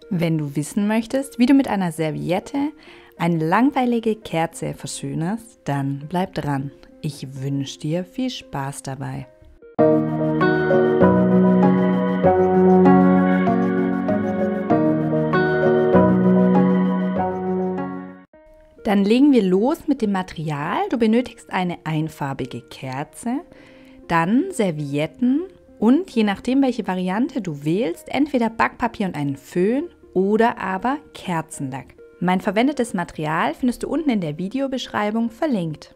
Wenn du wissen möchtest, wie du mit einer Serviette eine langweilige Kerze verschönerst, dann bleib dran. Ich wünsche dir viel Spaß dabei. Dann legen wir los mit dem Material. Du benötigst eine einfarbige Kerze, dann Servietten und je nachdem, welche Variante du wählst, entweder Backpapier und einen Föhn oder aber Kerzenlack. Mein verwendetes Material findest du unten in der Videobeschreibung verlinkt.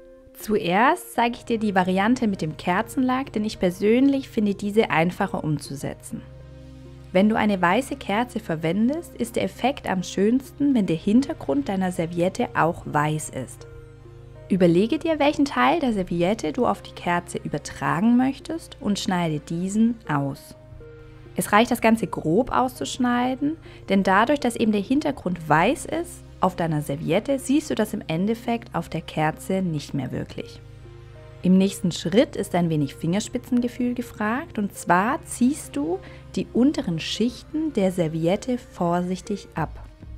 Zuerst zeige ich dir die Variante mit dem Kerzenlack, denn ich persönlich finde diese einfacher umzusetzen. Wenn du eine weiße Kerze verwendest, ist der Effekt am schönsten, wenn der Hintergrund deiner Serviette auch weiß ist. Überlege dir, welchen Teil der Serviette du auf die Kerze übertragen möchtest und schneide diesen aus. Es reicht, das Ganze grob auszuschneiden, denn dadurch, dass eben der Hintergrund weiß ist, auf deiner Serviette siehst du das im Endeffekt auf der Kerze nicht mehr wirklich. Im nächsten Schritt ist ein wenig Fingerspitzengefühl gefragt und zwar ziehst du die unteren Schichten der Serviette vorsichtig ab.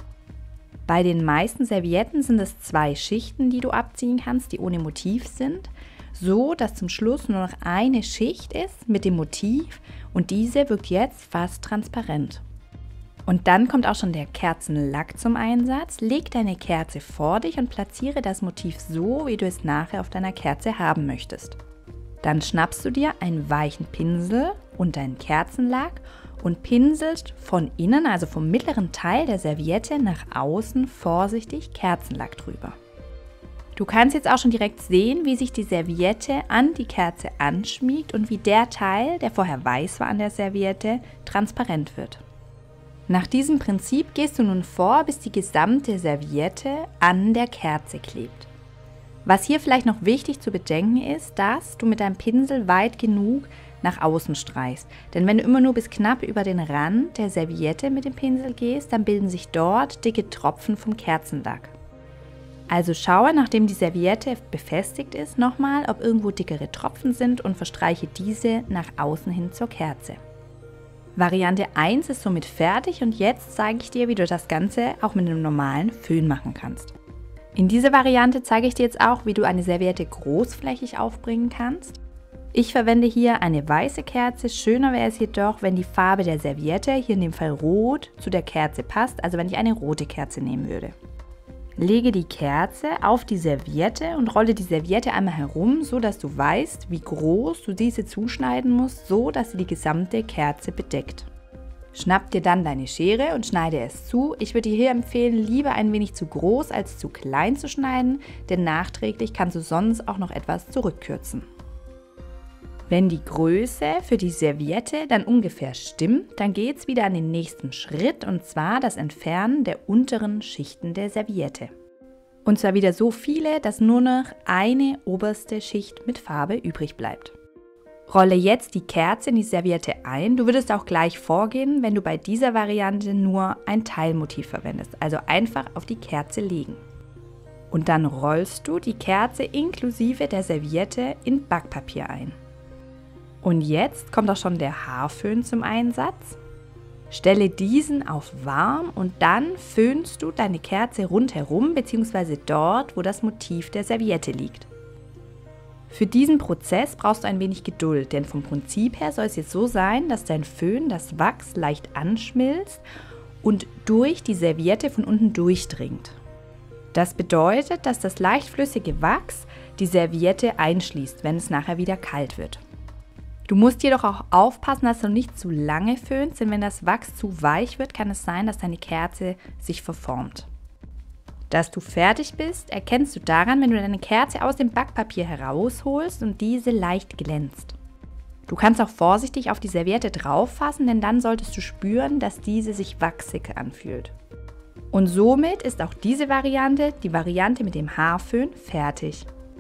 Bei den meisten Servietten sind es 2 Schichten, die du abziehen kannst, die ohne Motiv sind, so dass zum Schluss nur noch eine Schicht ist mit dem Motiv und diese wirkt jetzt fast transparent. Und dann kommt auch schon der Kerzenlack zum Einsatz. Leg deine Kerze vor dich und platziere das Motiv so, wie du es nachher auf deiner Kerze haben möchtest. Dann schnappst du dir einen weichen Pinsel und deinen Kerzenlack und pinselst von innen, also vom mittleren Teil der Serviette nach außen vorsichtig Kerzenlack drüber. Du kannst jetzt auch schon direkt sehen, wie sich die Serviette an die Kerze anschmiegt und wie der Teil, der vorher weiß war an der Serviette, transparent wird. Nach diesem Prinzip gehst du nun vor, bis die gesamte Serviette an der Kerze klebt. Was hier vielleicht noch wichtig zu bedenken ist, dass du mit deinem Pinsel weit genug nach außen streichst. Denn wenn du immer nur bis knapp über den Rand der Serviette mit dem Pinsel gehst, dann bilden sich dort dicke Tropfen vom Kerzenlack. Also schaue, nachdem die Serviette befestigt ist, nochmal, ob irgendwo dickere Tropfen sind und verstreiche diese nach außen hin zur Kerze. Variante 1 ist somit fertig und jetzt zeige ich dir, wie du das Ganze auch mit einem normalen Föhn machen kannst. In dieser Variante zeige ich dir jetzt auch, wie du eine Serviette großflächig aufbringen kannst. Ich verwende hier eine weiße Kerze, schöner wäre es jedoch, wenn die Farbe der Serviette, hier in dem Fall rot, zu der Kerze passt, also wenn ich eine rote Kerze nehmen würde. Lege die Kerze auf die Serviette und rolle die Serviette einmal herum, so dass du weißt, wie groß du diese zuschneiden musst, so dass sie die gesamte Kerze bedeckt. Schnapp dir dann deine Schere und schneide es zu. Ich würde dir hier empfehlen, lieber ein wenig zu groß als zu klein zu schneiden, denn nachträglich kannst du sonst auch noch etwas zurückkürzen. Wenn die Größe für die Serviette dann ungefähr stimmt, dann geht es wieder an den nächsten Schritt und zwar das Entfernen der unteren Schichten der Serviette. Und zwar wieder so viele, dass nur noch eine oberste Schicht mit Farbe übrig bleibt. Rolle jetzt die Kerze in die Serviette ein. Du würdest auch gleich vorgehen, wenn du bei dieser Variante nur ein Teilmotiv verwendest, also einfach auf die Kerze legen. Und dann rollst du die Kerze inklusive der Serviette in Backpapier ein. Und jetzt kommt auch schon der Haarföhn zum Einsatz. Stelle diesen auf warm und dann föhnst du deine Kerze rundherum bzw. dort, wo das Motiv der Serviette liegt. Für diesen Prozess brauchst du ein wenig Geduld, denn vom Prinzip her soll es jetzt so sein, dass dein Föhn das Wachs leicht anschmilzt und durch die Serviette von unten durchdringt. Das bedeutet, dass das leicht flüssige Wachs die Serviette einschließt, wenn es nachher wieder kalt wird. Du musst jedoch auch aufpassen, dass du nicht zu lange föhnst, denn wenn das Wachs zu weich wird, kann es sein, dass deine Kerze sich verformt. Dass du fertig bist, erkennst du daran, wenn du deine Kerze aus dem Backpapier herausholst und diese leicht glänzt. Du kannst auch vorsichtig auf die Serviette drauf fassen, denn dann solltest du spüren, dass diese sich wachsig anfühlt. Und somit ist auch diese Variante, die Variante mit dem Haarföhn, fertig.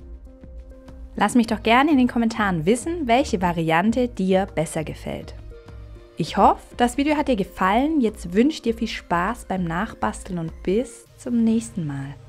Lass mich doch gerne in den Kommentaren wissen, welche Variante dir besser gefällt. Ich hoffe, das Video hat dir gefallen. Jetzt wünsche ich dir viel Spaß beim Nachbasteln und bis zum nächsten Mal.